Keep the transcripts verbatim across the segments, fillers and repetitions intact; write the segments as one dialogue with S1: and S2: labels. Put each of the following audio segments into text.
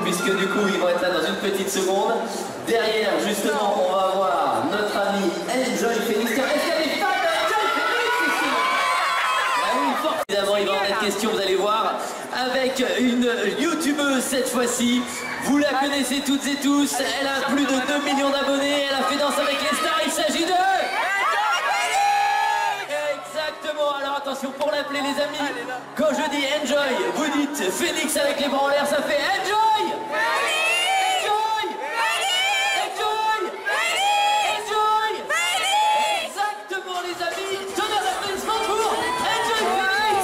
S1: puisque du coup ils vont être là dans une petite seconde. Derrière, justement, on va voir notre ami Enjoy Phoenix. Est-ce qu'il y a des fans d'Enjoy Phoenix ici? Ah oui, fort évidemment, il va en être question, vous allez voir, avec une youtubeuse cette fois-ci. Vous la connaissez toutes et tous, elle a plus de deux millions d'abonnés, elle a fait Danse avec les stars, il s'agit de... Exactement, alors attention pour l'appeler les amis, quand je dis Enjoy, vous dites Phoenix avec les bras en l'air, ça fait Enjoy. Enjoy. Enjoy. Enjoy. Exactement les amis, tonnerre d'applaudissements pour Enjoy Phoenix.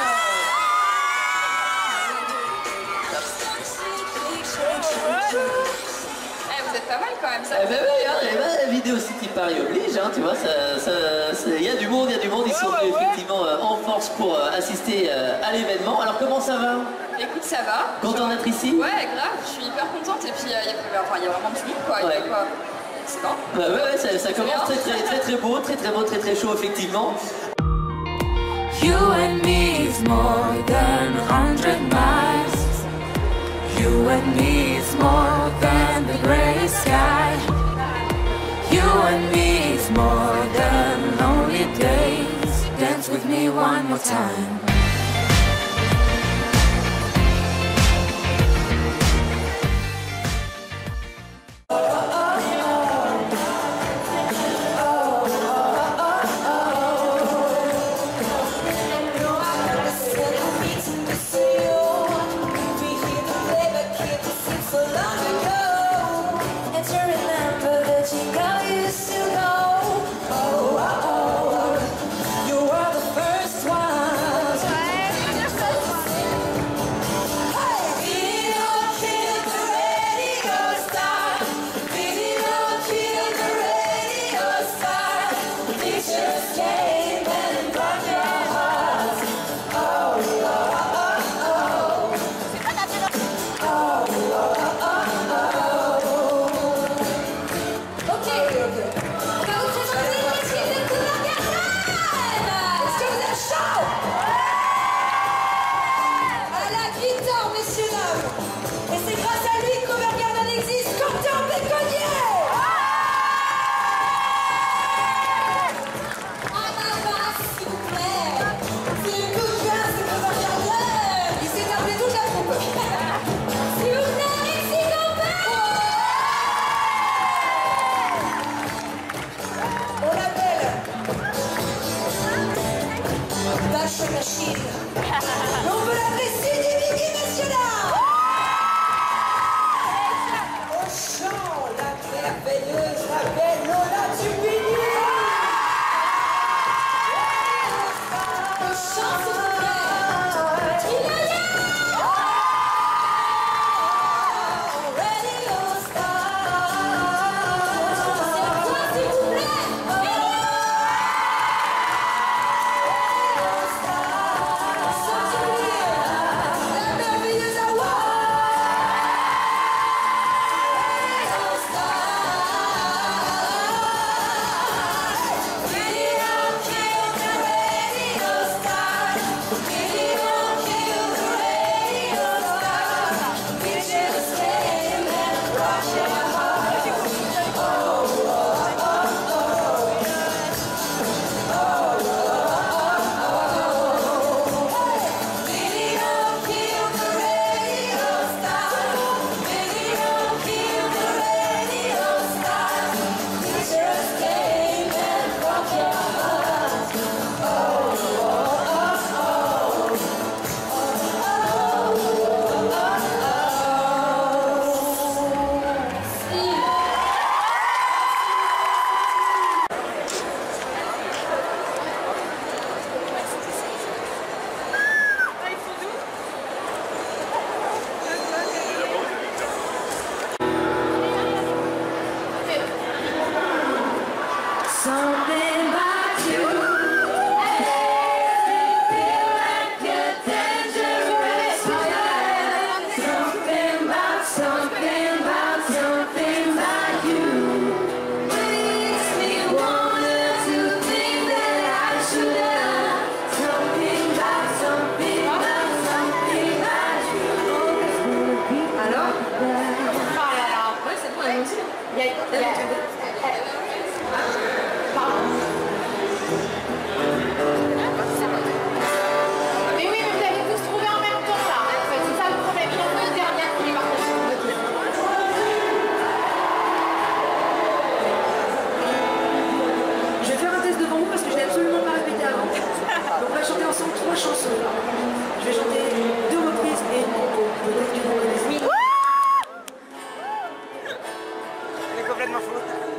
S2: Eh, vous êtes pas mal quand même, ça.
S1: Eh ben oui, hein, eh ben, Vidéo City Paris oblige, hein, tu vois, ça, ça, ça, y a du monde, il y a du monde, ils sont venus effectivement euh, en force pour euh, assister euh, à l'événement. Alors comment ça va?
S2: Écoute, ça va.
S1: Content d'être ici?
S2: Ouais, grave, je suis hyper contente et puis il euh, y, a... enfin, y a vraiment du monde quoi.
S1: Ouais.
S2: Y a quoi. C'est bon.
S1: Bah ouais, ouais, ça, ça commence très très très très beau, très très beau, très très chaud effectivement.
S3: You and me is more than a hundred miles. You and me is more than the gray sky. You and me is more than lonely days. Dance with me one more time.
S4: You are the first ones. Donc on va chanter ensemble trois chansons. Je vais chanter deux reprises et une compo. Peut-être que vous connaissez.
S5: Elle est complètement fou.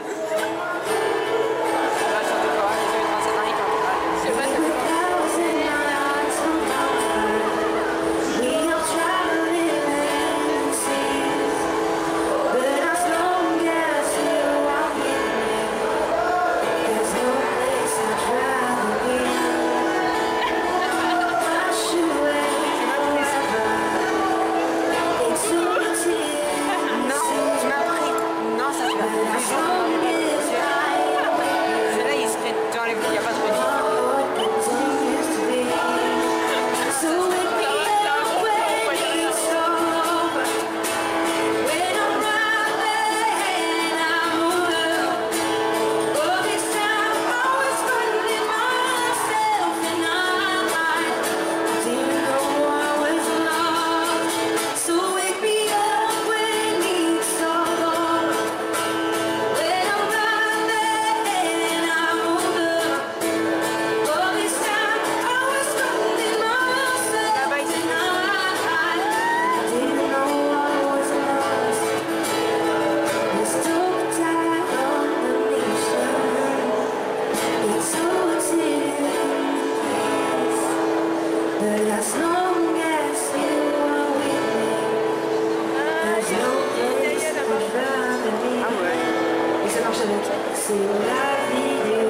S4: C'est la vidéo.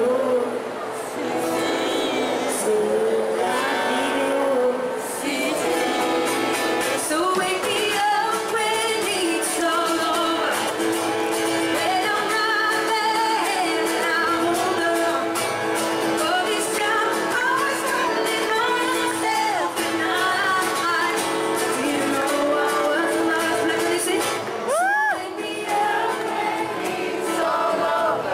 S4: C'est la vidéo. So wake me up when it's all over. When I'm not there and I'm older. All this time I was running myself and I didn't know I was lost. Let me see. So wake me up when it's all over.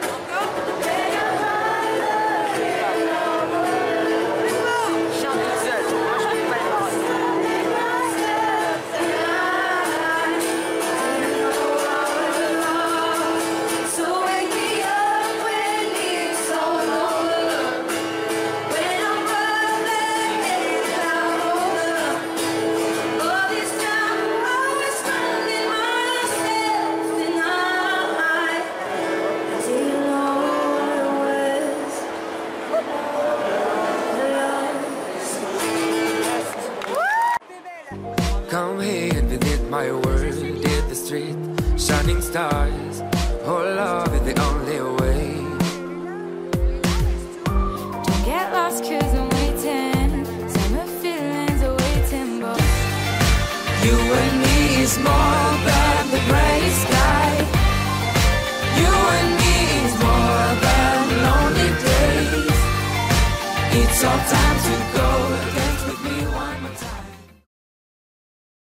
S6: Come here and visit my world, hit the street, shining stars. Oh, love is the only way.
S3: Don't get lost cause I'm waiting. Summer feelings are waiting, but
S6: You and me is more than